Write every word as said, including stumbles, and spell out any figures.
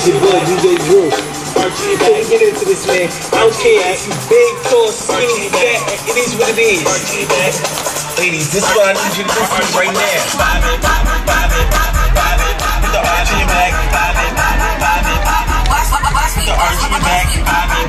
your boy D J Drew. Archie, if I get into this, man, I don't care. You big, tall, skinny, fat. It is what it is. Ladies, this is what I need you to do for me right now. Bob it, bob it, bob it, bob it. Put the arch in your back. Bob it, bob it, bob it. Put the arch in your back. Bob it.